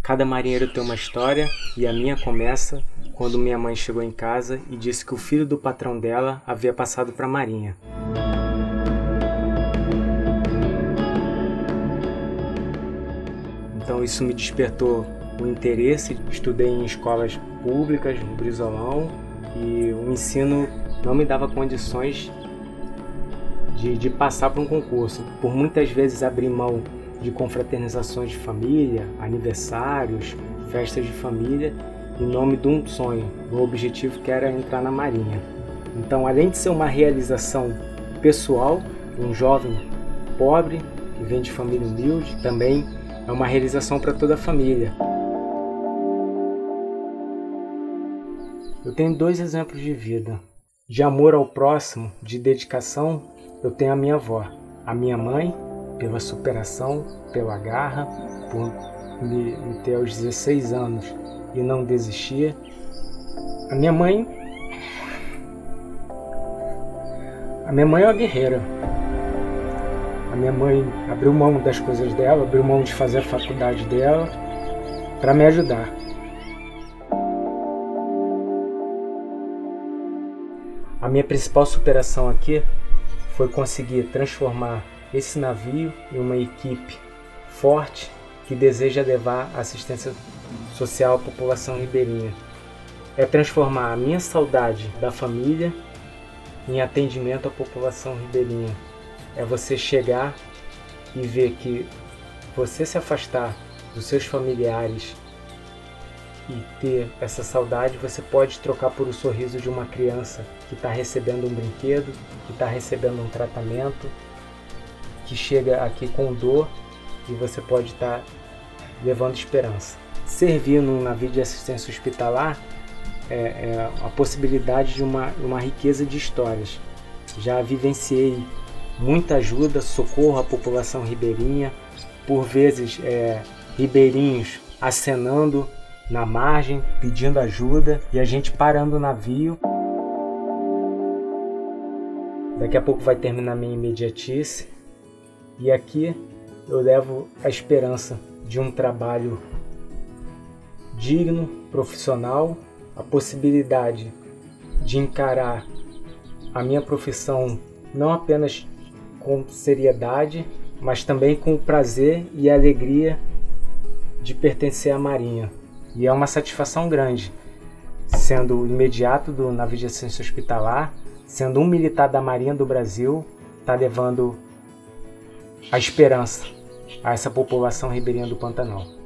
Cada marinheiro tem uma história e a minha começa quando minha mãe chegou em casa e disse que o filho do patrão dela havia passado para a marinha. Então isso me despertou o interesse. Estudei em escolas públicas no Brizolão e o ensino não me dava condições de passar para um concurso. Por muitas vezes abrir mão de confraternizações de família, aniversários, festas de família, em nome de um sonho, do objetivo que era entrar na Marinha. Então, além de ser uma realização pessoal, um jovem pobre que vem de família humilde, também é uma realização para toda a família. Eu tenho 2 exemplos de vida. De amor ao próximo, de dedicação, eu tenho a minha avó. A minha mãe, pela superação, pela garra, por me ter aos 16 anos e não desistir. A minha mãe é uma guerreira. A minha mãe abriu mão das coisas dela, abriu mão de fazer a faculdade dela para me ajudar. A minha principal superação aqui foi conseguir transformar esse navio em uma equipe forte que deseja levar assistência social à população ribeirinha. É transformar a minha saudade da família em atendimento à população ribeirinha. É você chegar e ver que você se afastar dos seus familiares e ter essa saudade, você pode trocar por o sorriso de uma criança que está recebendo um brinquedo, que está recebendo um tratamento, que chega aqui com dor e você pode estar levando esperança. Servir num navio de assistência hospitalar é a possibilidade de uma riqueza de histórias. Já vivenciei muita ajuda, socorro à população ribeirinha, por vezes ribeirinhos acenando na margem, pedindo ajuda e a gente parando o navio. Daqui a pouco vai terminar minha imediatice e aqui eu levo a esperança de um trabalho digno, profissional, a possibilidade de encarar a minha profissão não apenas com seriedade, mas também com o prazer e a alegria de pertencer à Marinha. E é uma satisfação grande, sendo imediato do navio de assistência hospitalar, sendo um militar da Marinha do Brasil, está levando a esperança a essa população ribeirinha do Pantanal.